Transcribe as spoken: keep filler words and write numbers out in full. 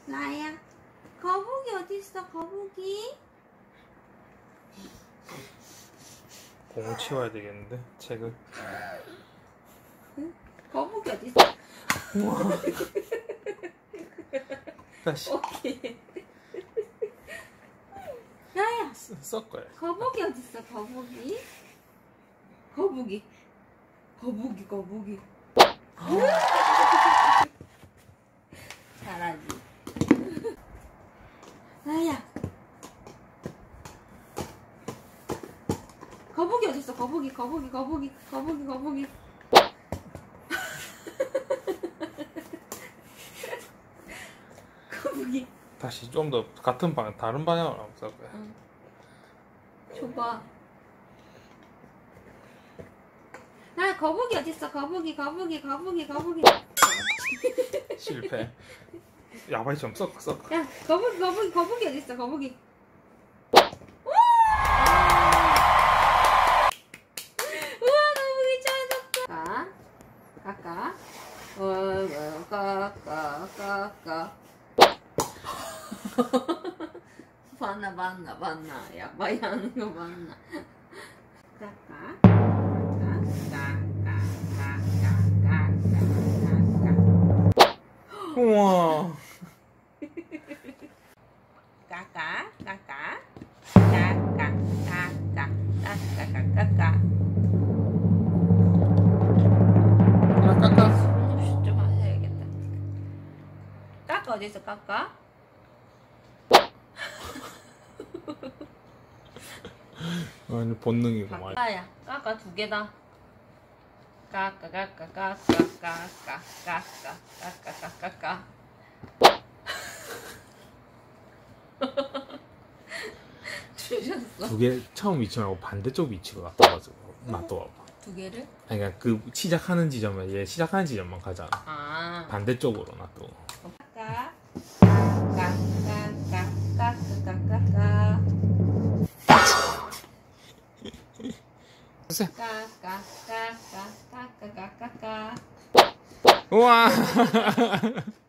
나야. 거북이 어디 있어? 거북이? 공을 치워야 되겠는데 책을. 응? 거북이 어디 있어? 우와. 다시. 오케이. 나야. 섞어요. 거북이 어디 있어? 거북이? 거북이. 거북이 거북이. 잘하지. 나야. 거북이 어디 있어? 거북이 거북이 거북이 거북이 거북이. 거북이. 다시 좀 더 같은 방 다른 방향으로 한번 섞어요. 응. 줘봐. 나 거북이 어디 있어? 거북이 거북이 거북이 거북이. 실패. 야바이 좀 섞어 섞어. 야 거북이 거북이 거북이 어디 있어? 거북이. 우와 거북이 찾았다. 까까. 어 까까 까까. 봤나 봤나 봤나. 야바이 하는 거 봤나. 까까. 우와. 까까 까까 까까 까까 까까 까까. 까까. 숨 좀 하셔야겠다. 까까 어디 있어? 까까? 아니 본능이구만. 까까야. 까까 두 개다. 까까 까까 까까 까까 까까 까까 까까. 주셨어. 두 개 처음 위치 말고 반대쪽 위치로 놔둬가지고 놔둬봐. 두 개를? 아니 그러니까 그 시작하는 지점에 얘 시작하는 지점만 가잖아. 아. 반대쪽으로 놔둬. 까까 까까 까까 까까 까까. 까까 까까 까까 까까. 우와.